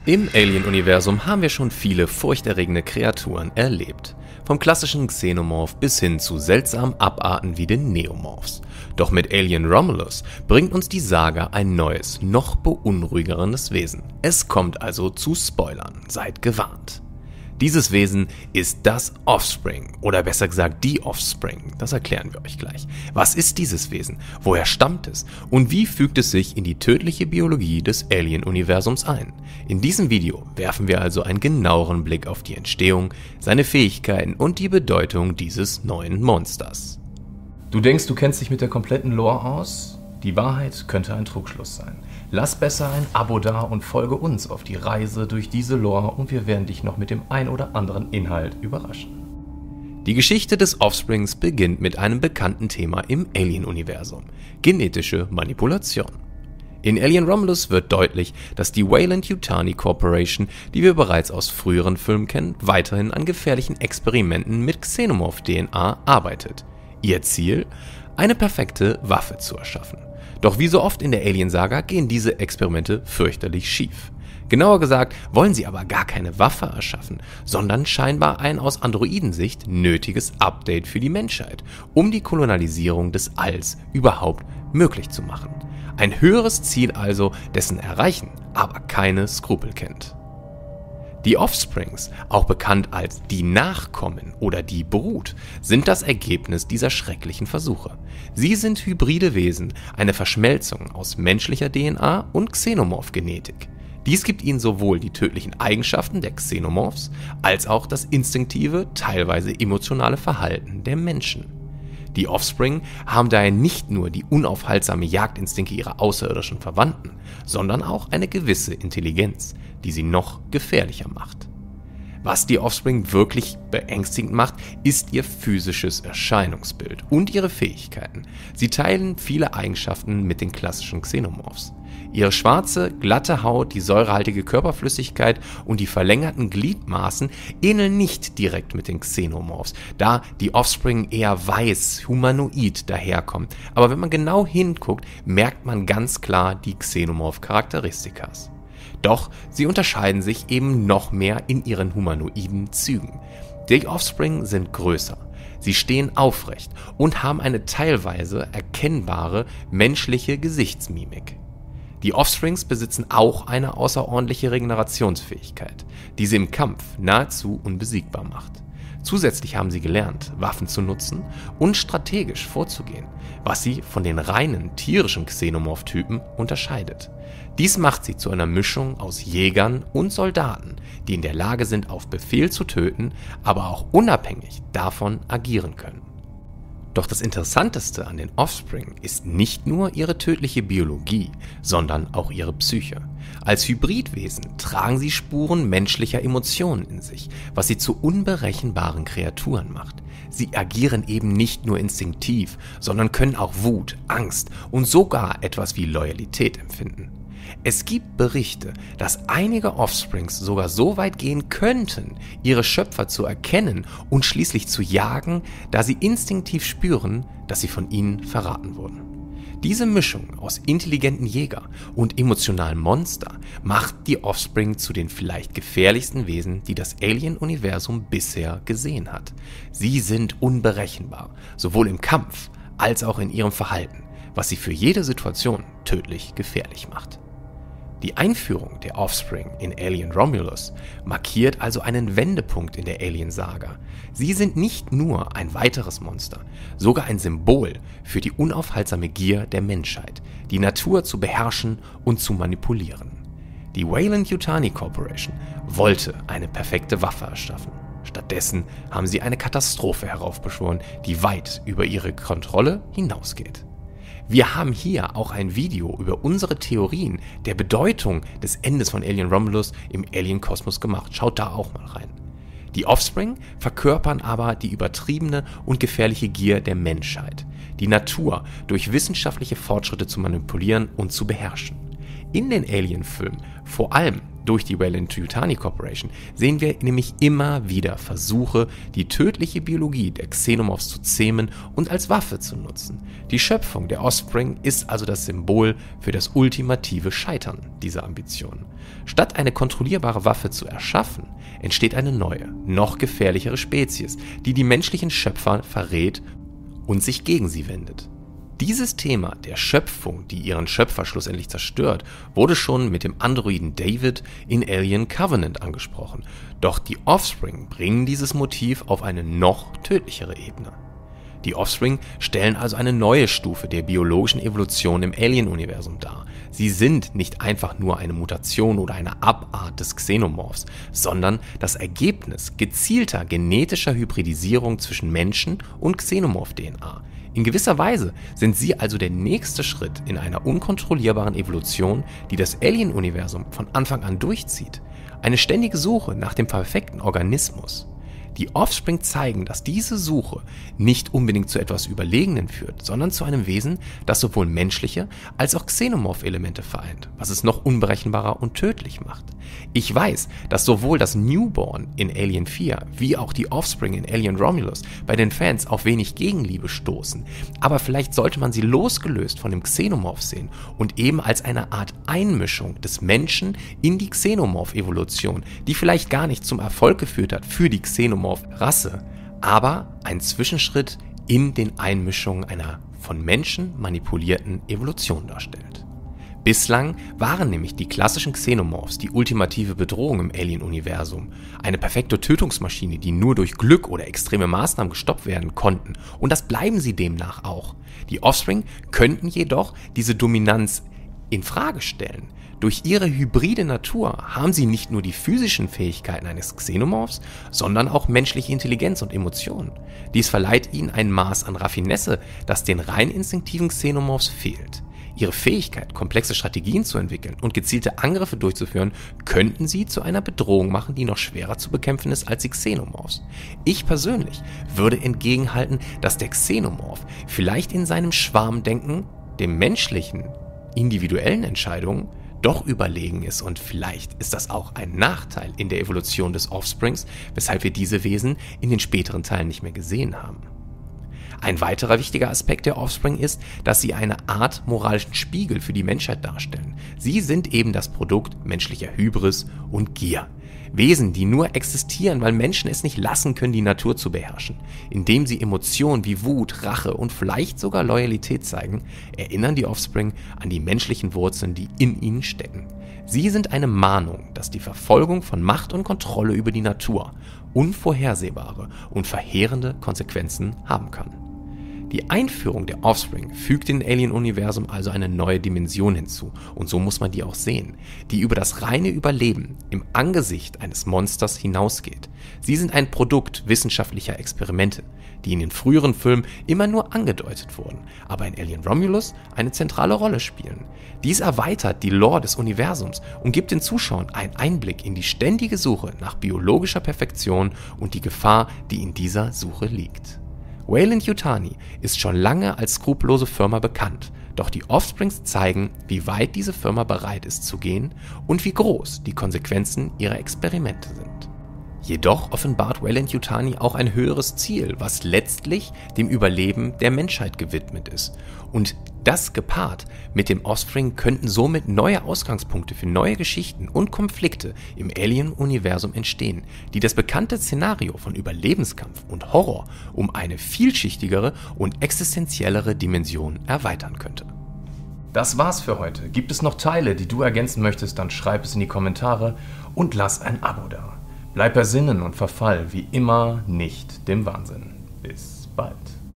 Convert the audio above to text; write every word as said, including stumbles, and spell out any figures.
Im Alien-Universum haben wir schon viele furchterregende Kreaturen erlebt. Vom klassischen Xenomorph bis hin zu seltsamen Abarten wie den Neomorphs. Doch mit Alien Romulus bringt uns die Saga ein neues, noch beunruhigerendes Wesen. Es kommt also zu Spoilern, seid gewarnt. Dieses Wesen ist das Offspring, oder besser gesagt die Offspring, das erklären wir euch gleich. Was ist dieses Wesen, woher stammt es und wie fügt es sich in die tödliche Biologie des Alien-Universums ein? In diesem Video werfen wir also einen genaueren Blick auf die Entstehung, seine Fähigkeiten und die Bedeutung dieses neuen Monsters. Du denkst, du kennst dich mit der kompletten Lore aus? Die Wahrheit könnte ein Trugschluss sein. Lass besser ein Abo da und folge uns auf die Reise durch diese Lore und wir werden dich noch mit dem ein oder anderen Inhalt überraschen. Die Geschichte des Offsprings beginnt mit einem bekannten Thema im Alien-Universum: genetische Manipulation. In Alien Romulus wird deutlich, dass die Weyland-Yutani Corporation, die wir bereits aus früheren Filmen kennen, weiterhin an gefährlichen Experimenten mit Xenomorph-D N A arbeitet. Ihr Ziel? Eine perfekte Waffe zu erschaffen. Doch wie so oft in der Alien-Saga gehen diese Experimente fürchterlich schief. Genauer gesagt wollen sie aber gar keine Waffe erschaffen, sondern scheinbar ein aus Androidensicht nötiges Update für die Menschheit, um die Kolonialisierung des Alls überhaupt möglich zu machen. Ein höheres Ziel also, dessen Erreichen aber keine Skrupel kennt. Die Offsprings, auch bekannt als die Nachkommen oder die Brut, sind das Ergebnis dieser schrecklichen Versuche. Sie sind hybride Wesen, eine Verschmelzung aus menschlicher D N A und Xenomorph-Genetik. Dies gibt ihnen sowohl die tödlichen Eigenschaften der Xenomorphs als auch das instinktive, teilweise emotionale Verhalten der Menschen. Die Offspring haben daher nicht nur die unaufhaltsame Jagdinstinkte ihrer außerirdischen Verwandten, sondern auch eine gewisse Intelligenz, die sie noch gefährlicher macht. Was die Offspring wirklich beängstigend macht, ist ihr physisches Erscheinungsbild und ihre Fähigkeiten. Sie teilen viele Eigenschaften mit den klassischen Xenomorphs. Ihre schwarze, glatte Haut, die säurehaltige Körperflüssigkeit und die verlängerten Gliedmaßen ähneln nicht direkt mit den Xenomorphs, da die Offspring eher weiß, humanoid daherkommen. Aber wenn man genau hinguckt, merkt man ganz klar die Xenomorph-Charakteristikas. Doch sie unterscheiden sich eben noch mehr in ihren humanoiden Zügen. Die Offspring sind größer, sie stehen aufrecht und haben eine teilweise erkennbare menschliche Gesichtsmimik. Die Offsprings besitzen auch eine außerordentliche Regenerationsfähigkeit, die sie im Kampf nahezu unbesiegbar macht. Zusätzlich haben sie gelernt, Waffen zu nutzen und strategisch vorzugehen, was sie von den reinen tierischen Xenomorph-Typen unterscheidet. Dies macht sie zu einer Mischung aus Jägern und Soldaten, die in der Lage sind, auf Befehl zu töten, aber auch unabhängig davon agieren können. Doch das Interessanteste an den Offspring ist nicht nur ihre tödliche Biologie, sondern auch ihre Psyche. Als Hybridwesen tragen sie Spuren menschlicher Emotionen in sich, was sie zu unberechenbaren Kreaturen macht. Sie agieren eben nicht nur instinktiv, sondern können auch Wut, Angst und sogar etwas wie Loyalität empfinden. Es gibt Berichte, dass einige Offsprings sogar so weit gehen könnten, ihre Schöpfer zu erkennen und schließlich zu jagen, da sie instinktiv spüren, dass sie von ihnen verraten wurden. Diese Mischung aus intelligenten Jäger und emotionalen Monster macht die Offspring zu den vielleicht gefährlichsten Wesen, die das Alien-Universum bisher gesehen hat. Sie sind unberechenbar, sowohl im Kampf als auch in ihrem Verhalten, was sie für jede Situation tödlich gefährlich macht. Die Einführung der Offspring in Alien Romulus markiert also einen Wendepunkt in der Alien-Saga. Sie sind nicht nur ein weiteres Monster, sogar ein Symbol für die unaufhaltsame Gier der Menschheit, die Natur zu beherrschen und zu manipulieren. Die Weyland-Yutani Corporation wollte eine perfekte Waffe erschaffen. Stattdessen haben sie eine Katastrophe heraufbeschworen, die weit über ihre Kontrolle hinausgeht. Wir haben hier auch ein Video über unsere Theorien der Bedeutung des Endes von Alien Romulus im Alien-Kosmos gemacht. Schaut da auch mal rein. Die Offspring verkörpern aber die übertriebene und gefährliche Gier der Menschheit, die Natur durch wissenschaftliche Fortschritte zu manipulieren und zu beherrschen. In den Alien-Filmen, vor allem durch die Weyland-Yutani Corporation sehen wir nämlich immer wieder Versuche, die tödliche Biologie der Xenomorphs zu zähmen und als Waffe zu nutzen. Die Schöpfung der Offspring ist also das Symbol für das ultimative Scheitern dieser Ambitionen. Statt eine kontrollierbare Waffe zu erschaffen, entsteht eine neue, noch gefährlichere Spezies, die die menschlichen Schöpfer verrät und sich gegen sie wendet. Dieses Thema der Schöpfung, die ihren Schöpfer schlussendlich zerstört, wurde schon mit dem Androiden David in Alien Covenant angesprochen. Doch die Offspring bringen dieses Motiv auf eine noch tödlichere Ebene. Die Offspring stellen also eine neue Stufe der biologischen Evolution im Alien-Universum dar. Sie sind nicht einfach nur eine Mutation oder eine Abart des Xenomorphs, sondern das Ergebnis gezielter genetischer Hybridisierung zwischen Menschen und Xenomorph-D N A. In gewisser Weise sind sie also der nächste Schritt in einer unkontrollierbaren Evolution, die das Alien-Universum von Anfang an durchzieht. Eine ständige Suche nach dem perfekten Organismus. Die Offspring zeigen, dass diese Suche nicht unbedingt zu etwas Überlegenen führt, sondern zu einem Wesen, das sowohl menschliche als auch Xenomorph-Elemente vereint, was es noch unberechenbarer und tödlich macht. Ich weiß, dass sowohl das Newborn in Alien vier wie auch die Offspring in Alien Romulus bei den Fans auf wenig Gegenliebe stoßen, aber vielleicht sollte man sie losgelöst von dem Xenomorph sehen und eben als eine Art Einmischung des Menschen in die Xenomorph-Evolution, die vielleicht gar nicht zum Erfolg geführt hat für die Xenomorph-Rasse, aber ein Zwischenschritt in den Einmischungen einer von Menschen manipulierten Evolution darstellt. Bislang waren nämlich die klassischen Xenomorphs die ultimative Bedrohung im Alien-Universum, eine perfekte Tötungsmaschine, die nur durch Glück oder extreme Maßnahmen gestoppt werden konnten, und das bleiben sie demnach auch. Die Offspring könnten jedoch diese Dominanz in Frage stellen. Durch ihre hybride Natur haben sie nicht nur die physischen Fähigkeiten eines Xenomorphs, sondern auch menschliche Intelligenz und Emotionen. Dies verleiht ihnen ein Maß an Raffinesse, das den rein instinktiven Xenomorphs fehlt. Ihre Fähigkeit, komplexe Strategien zu entwickeln und gezielte Angriffe durchzuführen, könnten sie zu einer Bedrohung machen, die noch schwerer zu bekämpfen ist als die Xenomorphs. Ich persönlich würde entgegenhalten, dass der Xenomorph vielleicht in seinem Schwarmdenken dem menschlichen, individuellen Entscheidungen doch überlegen ist, und vielleicht ist das auch ein Nachteil in der Evolution des Offsprings, weshalb wir diese Wesen in den späteren Teilen nicht mehr gesehen haben. Ein weiterer wichtiger Aspekt der Offspring ist, dass sie eine Art moralischen Spiegel für die Menschheit darstellen. Sie sind eben das Produkt menschlicher Hybris und Gier. Wesen, die nur existieren, weil Menschen es nicht lassen können, die Natur zu beherrschen. Indem sie Emotionen wie Wut, Rache und vielleicht sogar Loyalität zeigen, erinnern die Offspring an die menschlichen Wurzeln, die in ihnen stecken. Sie sind eine Mahnung, dass die Verfolgung von Macht und Kontrolle über die Natur unvorhersehbare und verheerende Konsequenzen haben kann. Die Einführung der Offspring fügt dem Alien-Universum also eine neue Dimension hinzu, und so muss man die auch sehen, die über das reine Überleben im Angesicht eines Monsters hinausgeht. Sie sind ein Produkt wissenschaftlicher Experimente, die in den früheren Filmen immer nur angedeutet wurden, aber in Alien Romulus eine zentrale Rolle spielen. Dies erweitert die Lore des Universums und gibt den Zuschauern einen Einblick in die ständige Suche nach biologischer Perfektion und die Gefahr, die in dieser Suche liegt. Weyland-Yutani ist schon lange als skrupellose Firma bekannt, doch die Offsprings zeigen, wie weit diese Firma bereit ist zu gehen und wie groß die Konsequenzen ihrer Experimente sind. Jedoch offenbart Weyland-Yutani auch ein höheres Ziel, was letztlich dem Überleben der Menschheit gewidmet ist. Und das gepaart mit dem Offspring könnten somit neue Ausgangspunkte für neue Geschichten und Konflikte im Alien-Universum entstehen, die das bekannte Szenario von Überlebenskampf und Horror um eine vielschichtigere und existenziellere Dimension erweitern könnte. Das war's für heute. Gibt es noch Teile, die du ergänzen möchtest, dann schreib es in die Kommentare und lass ein Abo da. Bleib bei Sinnen und verfall wie immer nicht dem Wahnsinn. Bis bald.